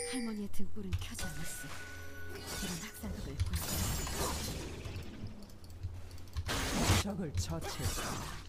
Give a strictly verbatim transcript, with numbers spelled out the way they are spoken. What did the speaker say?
할머니의 등불은 켜지 않았어. 이런 학살극을 볼 수 없어. 적을 처치했다.